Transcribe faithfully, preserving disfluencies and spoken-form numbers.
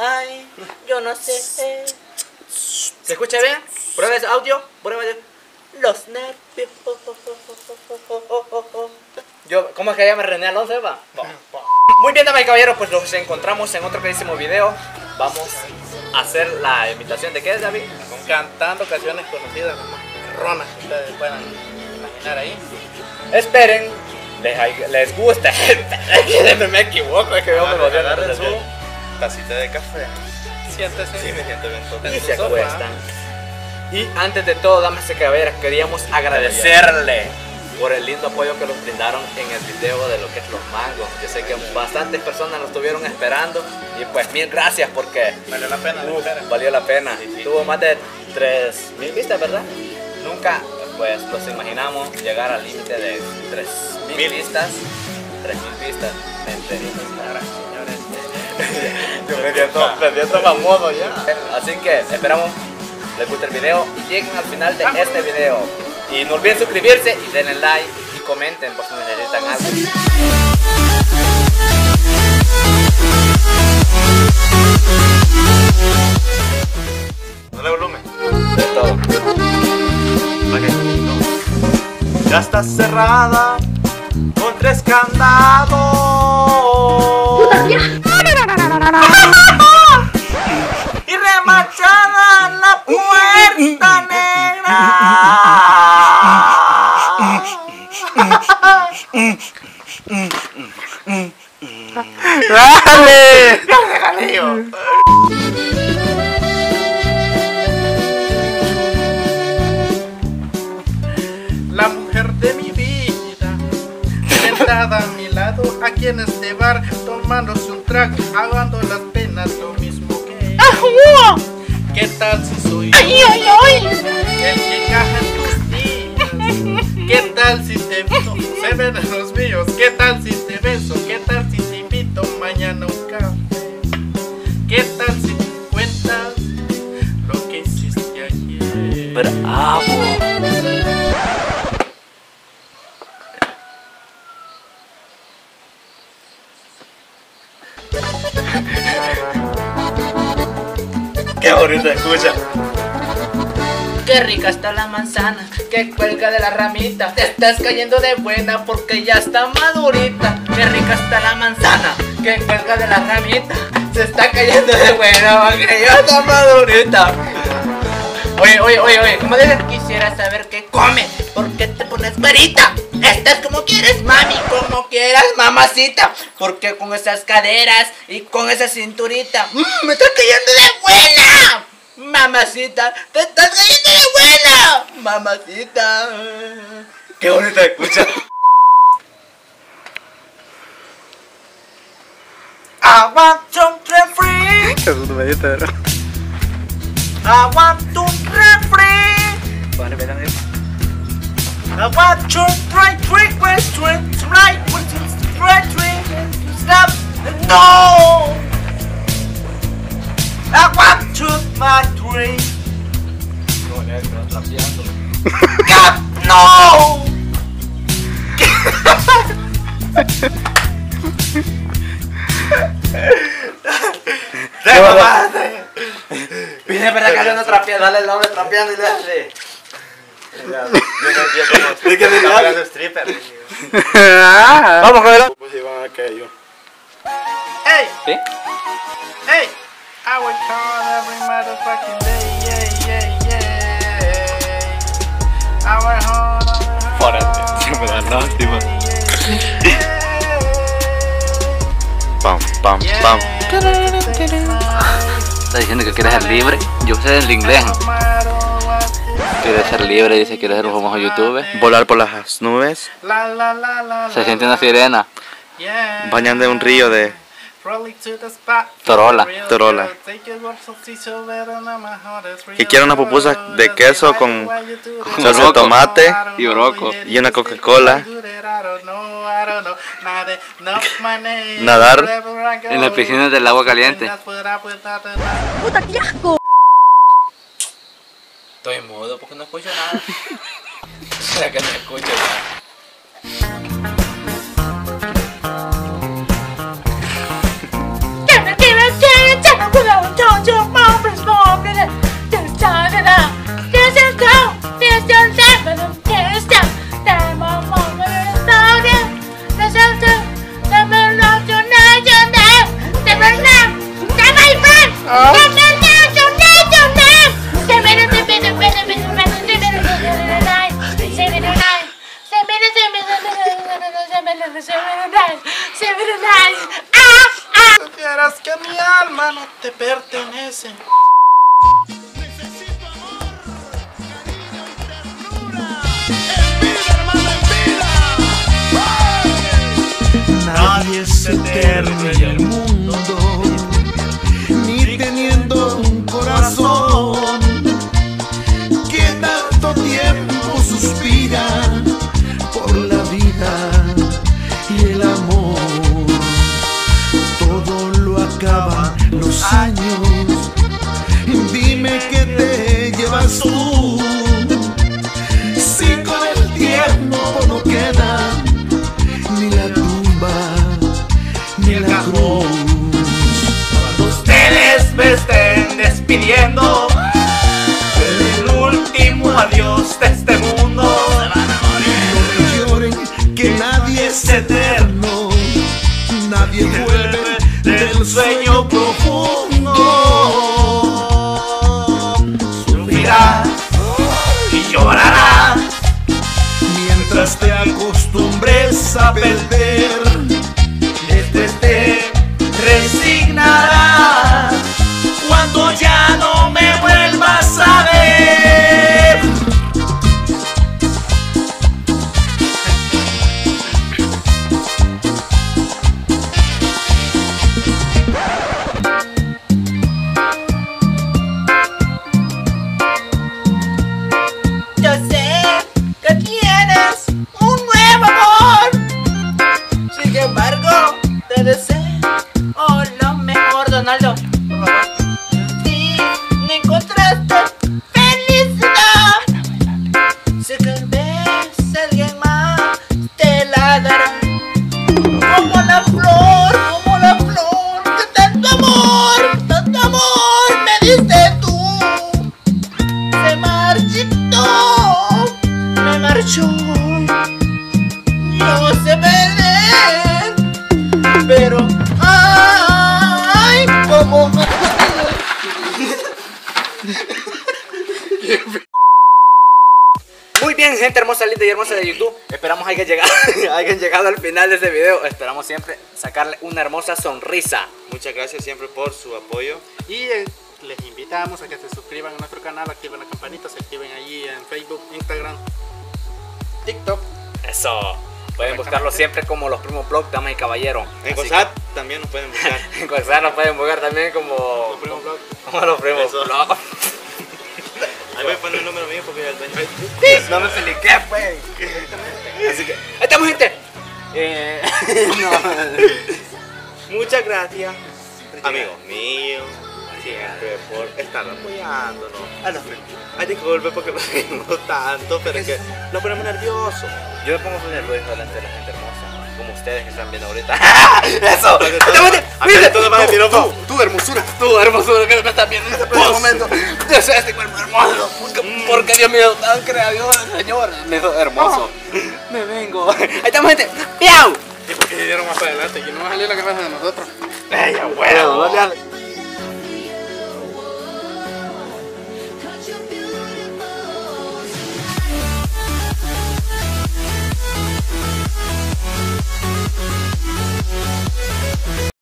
Ay, yo no sé. ¿Se escucha bien? Prueba ese audio. Prueba de... Los nervios. Yo, ¿cómo es que llama René Alonso, va? Muy bien, damas y caballeros, pues los encontramos en otro queridísimo video. Vamos a hacer la imitación de ¿qué es, David? Cantando canciones conocidas, ronas que ustedes puedan imaginar ahí. Esperen, les, les gusta. Me equivoco, es que yo me lo agarren su tacita de café. Siéntese. Sí, me siento bien todo. Y se acuestan. Y antes de todo, damas y caballeros, queríamos agradecerle por el lindo apoyo que nos brindaron en el video de lo que es los mangos. Yo sé que bastantes personas lo estuvieron esperando y pues mil gracias porque valió la pena. Uh, valió la pena. Sí, sí. Tuvo más de tres mil vistas, ¿verdad? Nunca pues los imaginamos llegar al límite de tres mil vistas. tres mil vistas. Mente. Yo me siento, me siento famoso ya. Así que esperamos les guste el video y lleguen al final de este video. Y no olviden suscribirse y denle like y comenten por si necesitan algo. Dale volumen. De todo. Ya está cerrada con tres candados. Y remachada la puerta negra. ¡Dale! ¡Dale, Galileo! La mujer de mi vida, sentada a mi lado, aquí en este bar, tomándose un trago, ahogando las penas, lo mismo que ella. ¿Qué tal si soy yo? ¡Ay, ay, ay! El que encaja en tus días. ¿Qué tal si te beso? Se ven los míos. ¿Qué tal si te beso? ¿Qué tal si te invito mañana a un café? ¿Qué tal si te cuentas lo que hiciste ayer? ¡Bravo! ¡Qué bonito escucha! Qué rica está la manzana que cuelga de la ramita. Te estás cayendo de buena porque ya está madurita. Qué rica está la manzana que cuelga de la ramita. Se está cayendo de buena porque ya está madurita. Oye, oye, oye, oye, ¿cómo dices? Quisiera saber qué come, ¿por qué te pones güerita? Estás como quieres, mami, como quieras, mamacita. Porque con esas caderas y con esa cinturita, mmm, me estás cayendo de buena. Mamacita, te estás cayendo de buena. Mamacita. Qué bonita escucha. I want some free. Es un medito, ¿verdad? I want to free. Vale, ven a ver. I want to try trick with twins, right with right trick, stop, no. I want to my dream. No, le estás trapeando. God, no. ¡Te mamaste! Viene para acá, ando trapeando, dale el nombre trapeando y le hace. ¿De qué le hablando stripper? Vamos a ver. Pues iban aquello. ¡Ey! ¿Sí? ¡Ey! I work hard every motherfucking day, yeah, yeah, yeah. I work hard, I work hard. Párate, se me da lástima. Pam, pam, pam. Está diciendo que quiere ser libre. Yo sé el inglés. Quiere ser libre, dice que quiere ser un famoso youtuber. Volar por las nubes. La, la, la, la, Se siente una sirena. Yeah. Bañando en un río de Torola. Torola. Y quiero una pupusa de queso con salsa de tomate y broco y una Coca-Cola. Nadar en las piscinas del agua caliente. ¡Puta, qué asco! Estoy mudo porque no escucho nada. ¿Será que no escucho ya? ¡Quiero, quiero, quiero, quiero! Supieras que mi alma no te pertenece. Nadie es eterno en el mundo, ni teniendo un corazón que tanto tiempo suspira por la vida y el amor. Todo lo acaban los años, dime que te llevas tú, si con el tiempo no queda ni la tumba ni la cruz. Cuando ustedes me estén despidiendo, el último adiós de este mundo, No lloren que nadie es eterno, nadie vuelve del sueño profundo. sufrirás y llorarás Mientras te acostumbres a perder, después te resignarás cuando ya no me vuelvas a ver. Yo sé que tienes un nuevo amor, sin embargo te deseo oh, lo mejor, Donaldo. Por favor. Si no encontraste felicidad, sé que ves a alguien más te la dará. Como la flor, como la flor, que tanto amor, tanto amor me diste tú. Se marchitó, me marchó, no se ve, pero ay, como Muy bien, gente hermosa, linda y hermosa de YouTube. Esperamos hayan llegado, hayan llegado al final de este video. Esperamos siempre sacarle una hermosa sonrisa. Muchas gracias siempre por su apoyo. Y eh, les invitamos a que se suscriban a nuestro canal, activen la campanita, se activen allí en Facebook, Instagram, TikTok. Eso. Pueden buscarlo siempre como Los Primos Vlog, damas y caballeros. En Así WhatsApp también nos pueden buscar. que- En WhatsApp nos pueden buscar también como Los Primos Vlog. como Los Primos Eso. Vlog. Ahí voy a poner el número mío porque ya el dueño. No me expliqué, pues. Así que, ahí estamos, gente. Eh, no. Muchas gracias, amigos míos, siempre por estar apoyándonos. A los Ay, disculpe porque nos reímos tanto, pero es que nos ponemos nerviosos. Yo me pongo muy nervioso delante de la gente hermosa, como ustedes que están viendo ahorita. Eso. Porque todo- Estamos- acá mira, todo va a decir, tú, "Oh, tú, hermosura, tú, hermosura, que no estás viendo en este preciso momento. Yo soy este cuerpo hermoso. Porque, porque Dios mío, tan creador, Señor. Me hizo hermoso. Me vengo. Ahí estamos, gente. ¡Piau! ¿Y por qué dieron más adelante? Que no va a salir la cabeza de nosotros. Bella, bueno, dale, dale. Cause you're beautiful.